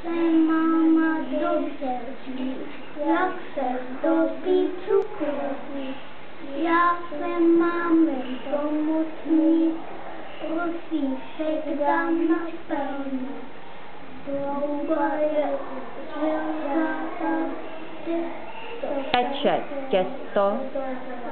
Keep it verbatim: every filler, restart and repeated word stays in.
se máma dobře ví, jak se topí cukroví. Já se máme pomocný, prosíšek dám na pevně. Trouba je žilka a těsto. Peče těsto.